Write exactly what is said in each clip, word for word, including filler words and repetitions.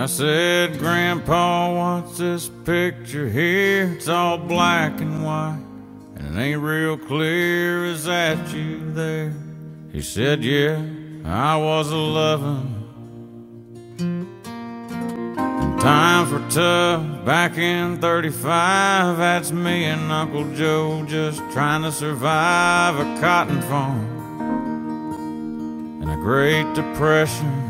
I said, Grandpa, what's this picture here? It's all black and white, and it ain't real clear. Is that you there? He said, yeah, I was a-lovin'. And times were tough back in thirty-five. That's me and Uncle Joe just trying to survive a cotton farm and a Great Depression.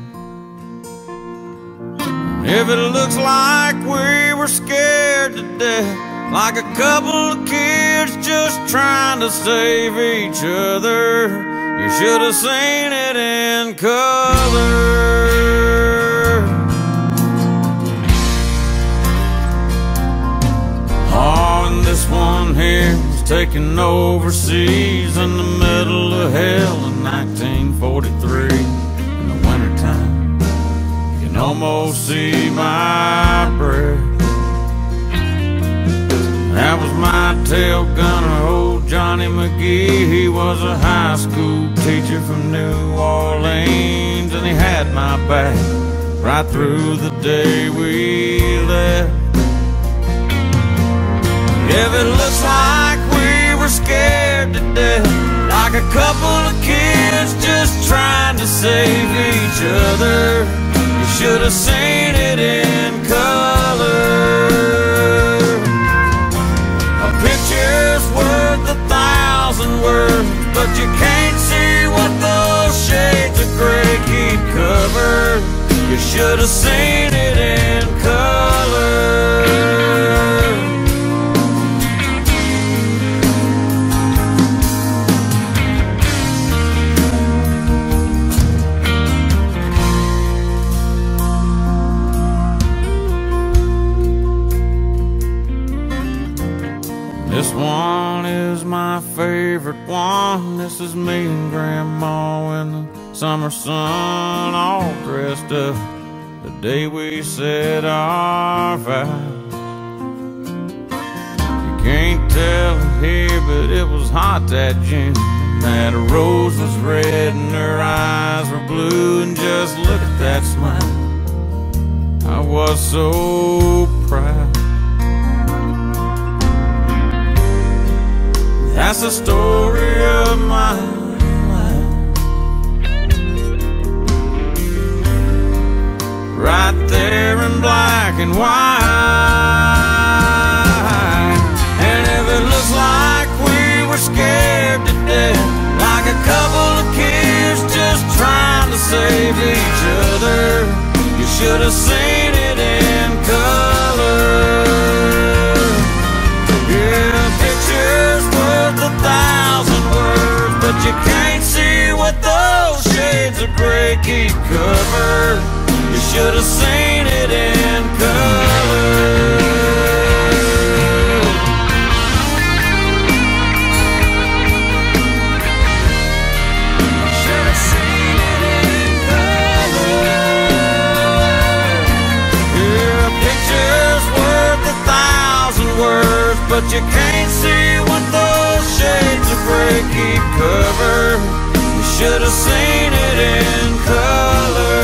If it looks like we were scared to death, like a couple of kids just trying to save each other, you should have seen it in color. Oh, and this one here was taken overseas in the middle of hell in nineteen forty-three. In the wintertime, you can almost see my breath. That was my tail gunner, old Johnny McGee. He was a high school teacher from New Orleans, and he had my back right through the day we left. If it looks like we were scared to death, like a couple of kids just trying to save each other, you should have seen it in color. A picture's worth a thousand words, but you can't see what those shades of gray keep covered. You should have seen it in color. This one is my favorite one. This is me and Grandma in the summer sun, all dressed up the day we said our vows. You can't tell it here, but it was hot that June. That rose was red and her eyes were blue, and just look at that smile. I was so proud. That's the story of my life, right there in black and white. And if it looks like we were scared to death, like a couple of kids just trying to save each other, you should have seen it in color. Yeah, pictures worth a thousand words, but you can't see what those shades of gray keep covered. You should have seen it in color. Should have seen it in color. Yeah, pictures worth a thousand words, but you can't see what those shades of gray keep covered. You should have seen it in color.